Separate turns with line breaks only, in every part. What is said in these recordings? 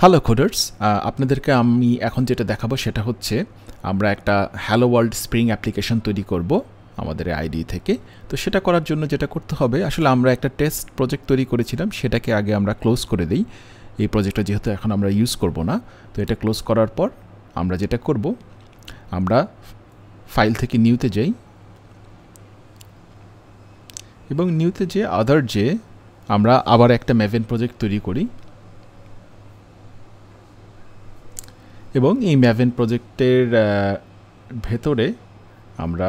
Hello coders, আপনাদেরকে আমি এখন যেটা দেখাবো সেটা হচ্ছে আমরা একটা হ্যালো ওয়ার্ল্ড স্প্রিং অ্যাপ্লিকেশন তৈরি করব আমাদের আইডি থেকে। তো সেটা করার জন্য যেটা করতে হবে, আসলে আমরা একটা টেস্ট প্রজেক্ট তৈরি করেছিলাম, সেটাকে আগে আমরা ক্লোজ করে দিই। এই প্রজেক্টটা যেহেতু এখন আমরা ইউজ করব না, তো এটা ক্লোজ করার পর আমরা যেটা করব, আমরা ফাইল থেকে নিউতে যাই এবং নিউতে যে আদার যে আমরা আবার একটা ম্যাভেন প্রজেক্ট তৈরি করি এবং এই ম্যাভেন প্রজেক্টের ভেতরে আমরা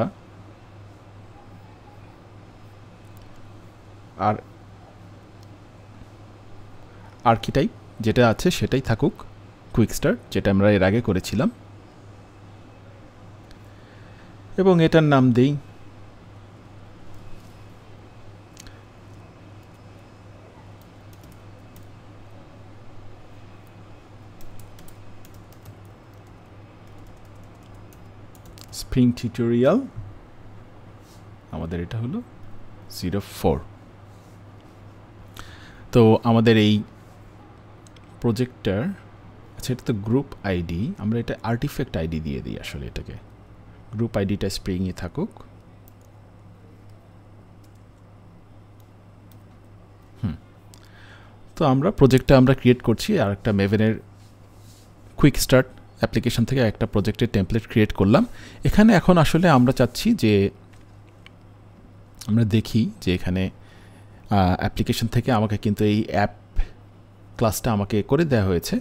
আর আর্কিটাইপ যেটা আছে সেটাই থাকুক, কুইক স্টার্ট যেটা আমরা এর আগে করেছিলাম, এবং এটার নাম দেই স্প্রিং টিউটোরিয়াল। আমাদের এটা হলো 04। তো আমাদের এই প্রজেক্টটার, আচ্ছা এটা তো গ্রুপ আইডি, আমরা এটা আর্টিফ্যাক্ট আইডি দিয়ে দিই। আসলে এটাকে গ্রুপ আইডিটা স্প্রিংয়ে থাকুক। তো আমরা প্রজেক্টটা আমরা ক্রিয়েট করছি, আর একটা ম্যাভেনের কুইক স্টার্ট অ্যাপ্লিকেশন থেকে একটা প্রজেক্টের টেমপ্লেট ক্রিয়েট করলাম। এখানে এখন আসলে আমরা চাচ্ছি যে আমরা দেখি যে এখানে অ্যাপ্লিকেশন থেকে আমাকে কিন্তু এই অ্যাপ ক্লাসটা আমাকে করে দেওয়া হয়েছে।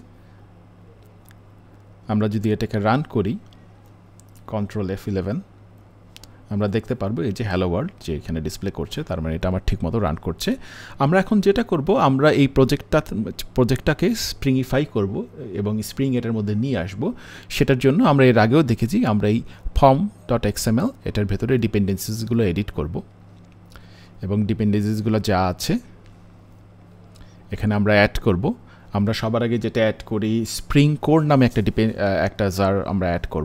আমরা যদি এটাকে রান করি কন্ট্রোল F11, আমরা দেখতে পারবো এই যে হ্যালো ওয়ার্ল্ড যে এখানে ডিসপ্লে করছে, তার মানে এটা আমার ঠিকমতো রান করছে। আমরা এখন যেটা করব, আমরা এই প্রজেক্টটাকে স্প্রিংইফাই করব এবং স্প্রিং এটার মধ্যে নিয়ে আসব। সেটার জন্য আমরা এর আগেও দেখেছি, আমরা এই form.xml এটার ভেতরে ডিপেন্ডেন্সিসগুলো এডিট করব এবং ডিপেন্ডেন্সিসগুলো যা আছে এখানে আমরা অ্যাড করব। আমরা সবার আগে যেটা অ্যাড করি, স্প্রিং কোর নামে একটা জার আমরা অ্যাড করব।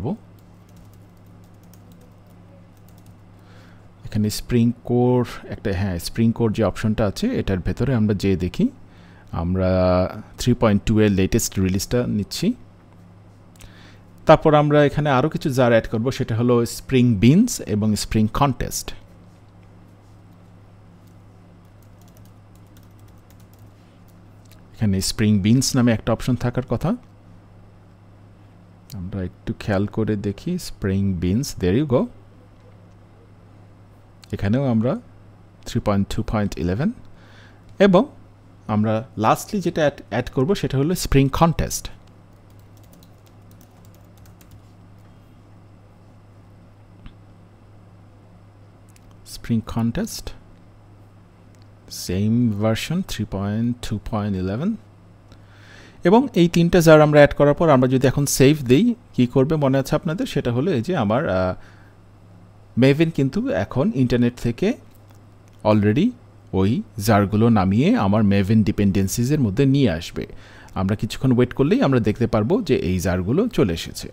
এখানে স্প্রিং কোর একটা, স্প্রিং কোর যে অপশনটা আছে এটার ভেতরে আমরা যে দেখি, আমরা 3.2 এর লেটেস্ট রিলিজটা নিচ্ছি। তারপর আমরা এখানে আরও কিছু জার অ্যাড করব, সেটা হলো স্প্রিং বিনস এবং স্প্রিং কন্টেস্ট। এখানে স্প্রিং বিনস নামে একটা অপশন থাকার কথা, আমরা একটু খেয়াল করে দেখি। Spring beans, there you go. এখানেও আমরা 3.2.11 এবং আমরা লাস্টলি যেটা অ্যাড করব সেটা হলো spring context. Spring context same version 3.2.11 এবং এই তিনটা জার আমরা অ্যাড করার পর আমরা যদি এখন সেভ দিই, কি করবে মনে আছে আপনাদের? সেটা হলো এই যে আমার ম্যাভেন কিন্তু এখন ইন্টারনেট থেকে অলরেডি ওই জারগুলো নামিয়ে আমার ম্যাভেন ডিপেন্ডেন্সিসের মধ্যে নিয়ে আসবে। আমরা কিছুক্ষণ ওয়েট করলেই আমরা দেখতে পারবো যে এই জারগুলো চলে এসেছে।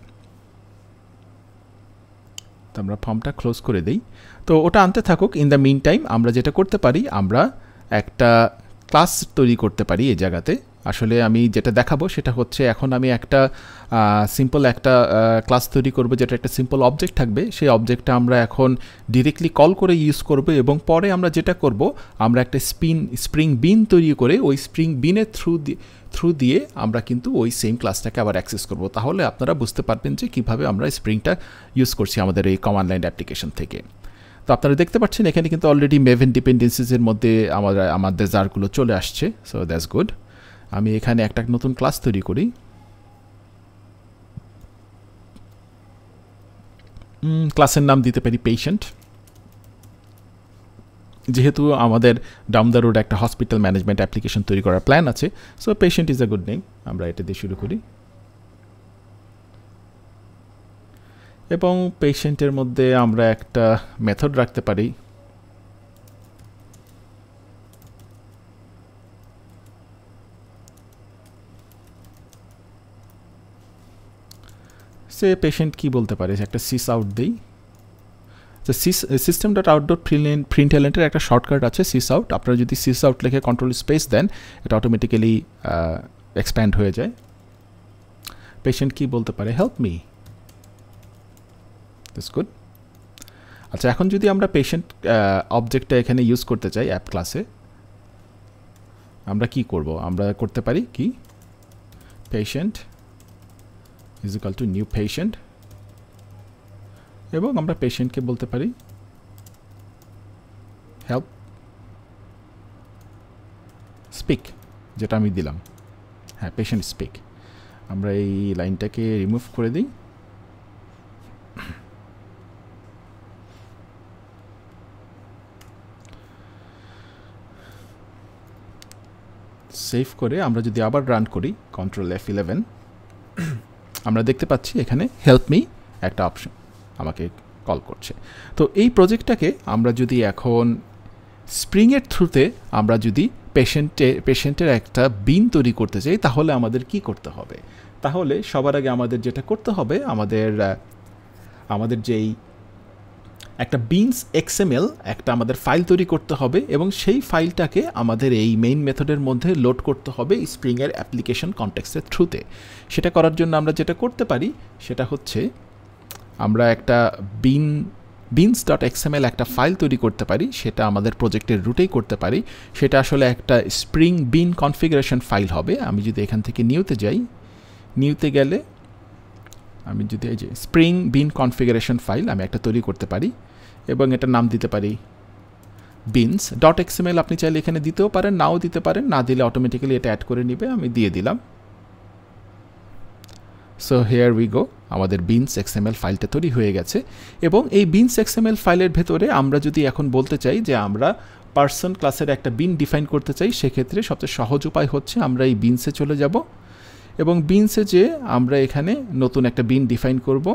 তো আমরা ফর্মটা ক্লোজ করে দিই। তো ওটা আনতে থাকুক। ইন দ্য মিন টাইম আমরা যেটা করতে পারি, আমরা একটা ক্লাস তৈরি করতে পারি এই জায়গাতে। আসলে আমি যেটা দেখাবো সেটা হচ্ছে, এখন আমি একটা সিম্পল একটা ক্লাস তৈরি করব, যেটা একটা সিম্পল অবজেক্ট থাকবে। সেই অবজেক্টটা আমরা এখন ডিরেক্টলি কল করে ইউজ করব এবং পরে আমরা যেটা করব, আমরা একটা স্প্রিং বিন তৈরি করে ওই স্প্রিং বিনের থ্রু দিয়ে আমরা কিন্তু ওই সেম ক্লাসটাকে আবার অ্যাক্সেস করব। তাহলে আপনারা বুঝতে পারবেন যে কীভাবে আমরা স্প্রিংটা ইউজ করছি আমাদের এই কমান্ড লাইন অ্যাপ্লিকেশন থেকে। তো আপনারা দেখতে পাচ্ছেন এখানে কিন্তু অলরেডি ম্যাভেন ডিপেন্ডেন্সিসের মধ্যে আমাদের জারগুলো চলে আসছে। So that's good. আমি এখানে একটা নতুন ক্লাস তৈরি করি। ক্লাসের নাম দিতে পারি পেশেন্ট, যেহেতু আমাদের ডাউন দ্য রোড একটা হসপিটাল ম্যানেজমেন্ট অ্যাপ্লিকেশন তৈরি করার প্ল্যান আছে। So patient is a good name, আমরা এটা দিয়ে শুরু করি। এবং পেশেন্টের মধ্যে আমরা একটা মেথড রাখতে পারি। সে পেশেন্ট কি বলতে পারে, একটা সিস আউট দিই। system.out.println একটা শর্টকাট আছে সিস আউট। আপনারা যদি সিস আউট লিখে কন্ট্রোল স্পেস দেন, এটা অটোমেটিক্যালি এক্সপ্যান্ড হয়ে যায়। পেশেন্ট কি বলতে পারে, হেল্প মি। That's good. আচ্ছা, এখন যদি আমরা পেশেন্ট অবজেক্টটা এখানে ইউজ করতে চাই অ্যাপ ক্লাসে, আমরা কি করব? আমরা করতে পারি কি, patient is equal to new patient, এবং আমরা পেশেন্টকে বলতে পারি হেল্প স্পিক, যেটা আমি দিলাম। হ্যাঁ, পেশেন্ট স্পিক। আমরা এই লাইনটাকে রিমুভ করে দিই। সেভ করে আমরা যদি আবার রান করি কন্ট্রোল F11, আমরা দেখতে পাচ্ছি এখানে হেল্প মি একটা অপশন আমাকে কল করছে। তো এই প্রজেক্টটাকে আমরা যদি এখন স্প্রিংয়ের থ্রুতে আমরা যদি পেশেন্টের একটা বিন তৈরি করতে চাই, তাহলে আমাদের কি করতে হবে? তাহলে সবার আগে আমাদের যেটা করতে হবে, আমাদের যেই একটা বিনস XML একটা আমাদের ফাইল তৈরি করতে হবে, এবং সেই ফাইলটাকে আমাদের এই মেইন মেথডের মধ্যে লোড করতে হবে স্প্রিংয়ের অ্যাপ্লিকেশন কনটেক্সটের থ্রুতে। সেটা করার জন্য আমরা যেটা করতে পারি সেটা হচ্ছে আমরা একটা beans.xml একটা ফাইল তৈরি করতে পারি, সেটা আমাদের প্রজেক্টের রুটেই করতে পারি। সেটা আসলে একটা স্প্রিং বিন কনফিগারেশন ফাইল হবে। আমি যদি এখান থেকে নিউতে যাই, নিউতে গেলে আমি যদি এই যে স্প্রিং বিন কনফিগারেশন ফাইল আমি একটা তৈরি করতে পারি, এবং এটার নাম দিতে পারি beans.xml। আপনি চাইলে এখানে দিতেও পারেন, নাও দিতে পারেন, না দিলে অটোমেটিক্যালি এটা অ্যাড করে নিবে। আমি দিয়ে দিলাম। সো হেয়ার উই গো, আমাদের beans.xml ফাইলটা তৈরি হয়ে গেছে। এবং এই beans.xml ফাইলের ভেতরে আমরা যদি এখন বলতে চাই যে আমরা পার্সন ক্লাসের একটা বিন ডিফাইন করতে চাই, সেক্ষেত্রে সবচেয়ে সহজ উপায় হচ্ছে আমরা এই বিনসে চলে যাব, এবং বিনসে যে আমরা এখানে নতুন একটা বিন ডিফাইন করব।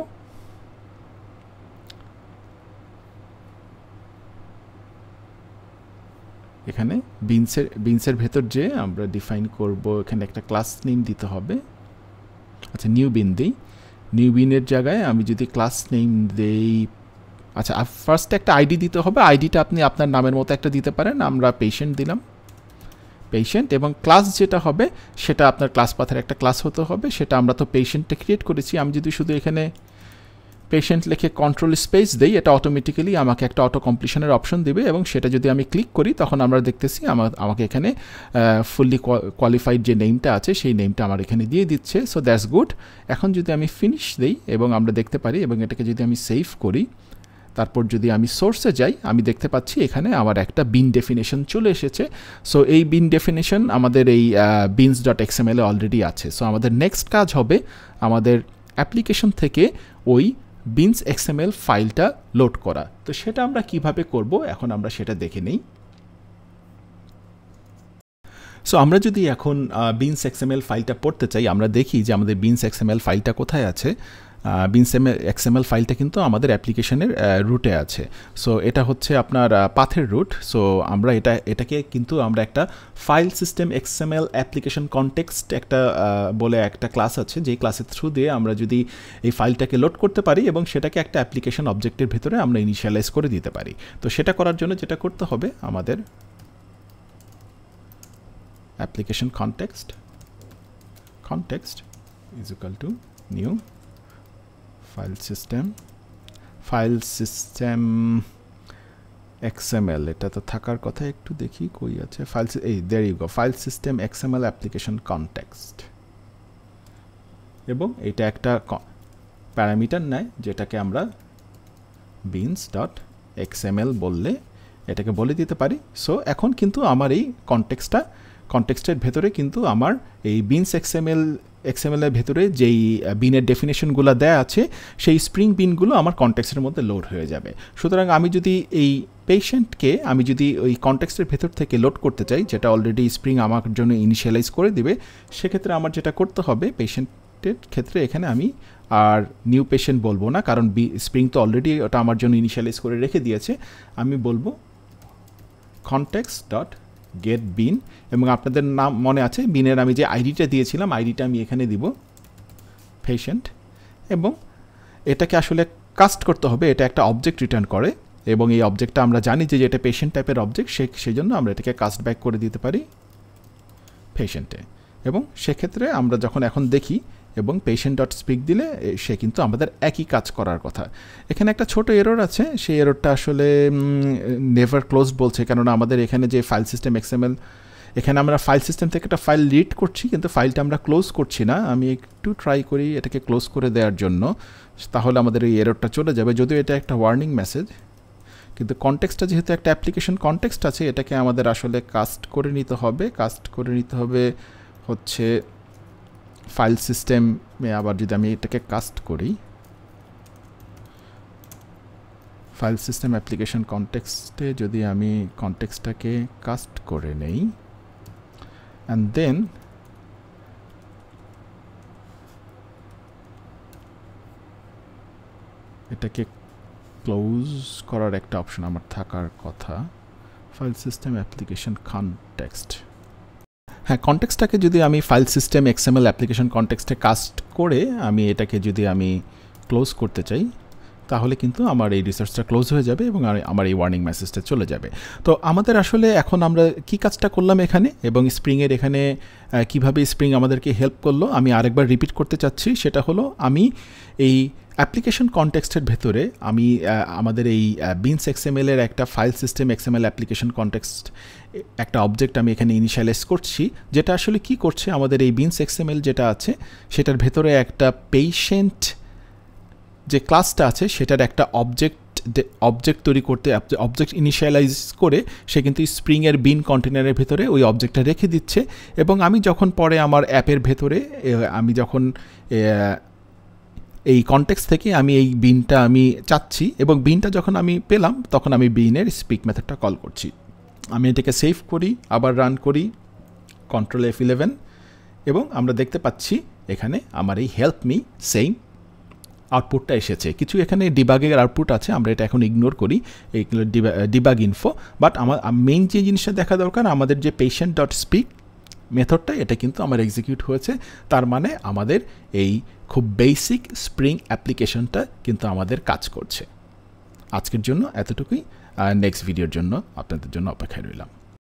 এখানে বিনসের ভেতর যে আমরা ডিফাইন করব, এখানে একটা ক্লাস নেম দিতে হবে। আচ্ছা, নিউ বিন দিই। নিউ বিনের জায়গায় আমি যদি ক্লাস নেম দেই, আচ্ছা ফার্স্টে একটা আইডি দিতে হবে। আইডিটা আপনি আপনার নামের মতো একটা দিতে পারেন। আমরা পেশেন্ট দিলাম, পেশেন্ট, এবং ক্লাস যেটা হবে সেটা আপনার ক্লাস পাথের একটা ক্লাস হতে হবে। সেটা আমরা তো পেশেন্টটা ক্রিয়েট করেছি। আমি যদি শুধু এখানে পেশেন্ট লিখে কন্ট্রোল স্পেস দেই, এটা অটোমেটিক্যালি আমাকে একটা অটো কমপ্লিশনের অপশন দেবে, এবং সেটা যদি আমি ক্লিক করি তখন আমরা দেখতেছি আমাকে এখানে ফুললি কোয়ালিফাইড যে নেমটা আছে সেই নেমটা আমার এখানে দিয়ে দিচ্ছে। So that's good. এখন যদি আমি ফিনিশ দেই এবং আমরা দেখতে পারি, এবং এটাকে যদি আমি সেভ করি, তারপর যদি আমি সোর্সে যাই, আমি দেখতে পাচ্ছি এখানে আমার একটা বিন ডেফিনেশন চলে এসেছে। সো এই বিন ডেফিনেশন আমাদের এই beans.xml এ অলরেডি আছে। সো আমাদের নেক্সট কাজ হবে আমাদের অ্যাপ্লিকেশন থেকে ওই beans.xml ফাইলটা লোড করা। তো সেটা আমরা কিভাবে করব, এখন আমরা সেটা দেখে নেই। সো আমরা যদি এখন beans.xml ফাইলটা পড়তে চাই, আমরা দেখি যে আমাদের beans.xml ফাইলটা কোথায় আছে। beans.xml ফাইলটা কিন্তু আমাদের অ্যাপ্লিকেশনের রুটে আছে। সো এটা হচ্ছে আপনার পাথের রুট। সো আমরা এটাকে কিন্তু আমরা একটা file system XML application context একটা বলে একটা ক্লাস আছে, যেই ক্লাসের থ্রু দিয়ে আমরা যদি এই ফাইলটাকে লোড করতে পারি এবং সেটাকে একটা অ্যাপ্লিকেশন অবজেক্টের ভেতরে আমরা ইনিশিয়ালাইজ করে দিতে পারি। তো সেটা করার জন্য যেটা করতে হবে, আমাদের application context is equal to new file system XML, এটা তো থাকার কথা, একটু দেখি কই আছে there you go, file system XML application context, এবং এটা একটা প্যারামিটার নেয় যেটাকে আমরা beans.xml বললে এটাকে বলে দিতে পারি। সো এখন কিন্তু আমার এই কনটেক্সটের ভেতরে কিন্তু আমার এই beans.xml এর ভেতরে যেই বিনের ডেফিনেশনগুলো দেয়া আছে সেই স্প্রিং বিনগুলো আমার কনটেক্সটের মধ্যে লোড হয়ে যাবে। সুতরাং আমি যদি এই পেশেন্টকে আমি যদি ওই কনটেক্সটের ভেতর থেকে লোড করতে চাই, যেটা অলরেডি স্প্রিং আমার জন্য ইনিশিয়ালাইজ করে দিবে, সেক্ষেত্রে আমার যেটা করতে হবে, পেশেন্টের ক্ষেত্রে এখানে আমি আর নিউ পেশেন্ট বলবো না, কারণ স্প্রিং তো অলরেডি ওটা আমার জন্য ইনিশিয়ালাইজ করে রেখে দিয়েছে। আমি বলবো context.get bin, এবং আপনাদের নাম মনে আছে বিনের আমি যে আইডিটা দিয়েছিলাম, আইডিটা আমি এখানে দিব পেশেন্ট, এবং এটাকে আসলে কাস্ট করতে হবে। এটা একটা অবজেক্ট রিটার্ন করে, এবং এই অবজেক্টটা আমরা জানি যে এটা পেশেন্ট টাইপের অবজেক্ট, সেই জন্য আমরা এটাকে কাস্ট ব্যাক করে দিতে পারি পেশেন্টে। এবং সেক্ষেত্রে আমরা যখন এখন দেখি এবং পেশেন্ট ডট স্পিক দিলে সে কিন্তু আমাদের একই কাজ করার কথা। এখানে একটা ছোট এরর আছে, সেই এররটা আসলে নেভার ক্লোজড বলছে, কেননা আমাদের এখানে যে ফাইল সিস্টেম এক্সএমএল, এখানে আমরা ফাইল সিস্টেম থেকে একটা ফাইল রিড করছি কিন্তু ফাইলটা আমরা ক্লোজ করছি না। আমি একটু ট্রাই করি এটাকে ক্লোজ করে দেওয়ার জন্য, তাহলে আমাদের এই এররটা চলে যাবে, যদিও এটা একটা ওয়ার্নিং মেসেজ। কিন্তু কনটেক্সটটা যেহেতু একটা অ্যাপ্লিকেশন কনটেক্সট আছে, এটাকে আমাদের আসলে কাস্ট করে নিতে হবে হচ্ছে ফাইল সিস্টেমে। আবার যদি আমি এটাকে কাস্ট করি ফাইল সিস্টেম অ্যাপ্লিকেশন কনটেক্সটে, যদি আমি কনটেক্সটটাকে কাস্ট করে নেই অ্যান্ড দেন এটাকে ক্লোজ করার একটা অপশন আমার থাকার কথা, ফাইল সিস্টেম অ্যাপ্লিকেশন কনটেক্সট। হ্যাঁ, কনটেক্সটটাকে যদি আমি ফাইল সিস্টেম এক্সএমএল অ্যাপ্লিকেশন কনটেক্সটে কাস্ট করে আমি এটাকে যদি আমি ক্লোজ করতে চাই, তাহলে কিন্তু আমার এই রিসার্চটা ক্লোজ হয়ে যাবে এবং আমার এই ওয়ার্নিং মেসেজটা চলে যাবে। তো আমাদের আসলে এখন আমরা কি কাজটা করলাম এখানে, এবং স্প্রিংয়ের এখানে কিভাবে স্প্রিং আমাদেরকে হেল্প করলো, আমি আরেকবার রিপিট করতে চাচ্ছি। সেটা হলো, আমি এই অ্যাপ্লিকেশন কনটেক্সটের ভেতরে আমি আমাদের এই বিনস এক্সএমএলের একটা file system XML application context একটা অবজেক্ট আমি এখানে ইনিশিয়ালাইজ করছি, যেটা আসলে কি করছে, আমাদের এই বিনস এক্সএমএল যেটা আছে সেটার ভেতরে একটা পেশেন্ট যে ক্লাসটা আছে সেটার একটা অবজেক্ট তৈরি করতে, অবজেক্ট ইনিশিয়ালাইজ করে সে কিন্তু স্প্রিংয়ের বিন কন্টেনারের ভেতরে ওই অবজেক্টটা রেখে দিচ্ছে। এবং আমি যখন পরে আমার অ্যাপের ভেতরে আমি যখন এই কনটেক্সট থেকে আমি এই বিনটা আমি চাচ্ছি এবং বিনটা যখন আমি পেলাম, তখন আমি বিনের স্পিক মেথডটা কল করছি। আমি এটাকে সেভ করি, আবার রান করি, কন্ট্রোল F11, এবং আমরা দেখতে পাচ্ছি এখানে আমার এই হেল্প মি সেম আউটপুটটা এসেছে। কিছু এখানে ডিবাগের আউটপুট আছে, আমরা এটা এখন ইগনোর করি, এইগুলো ডিবাগ ইনফো। বাট আমার মেইন যে জিনিসটা দেখা দরকার, আমাদের যে পেশেন্ট ডট স্পিক মেথডটা, এটা কিন্তু আমার এক্সিকিউট হয়েছে। তার মানে আমাদের এই খুব বেসিক স্প্রিং অ্যাপ্লিকেশনটা কিন্তু আমাদের কাজ করছে। আজকের জন্য এতটুকুই, নেক্সট ভিডিওর জন্য আপনাদের জন্য অপেক্ষায় রইলাম।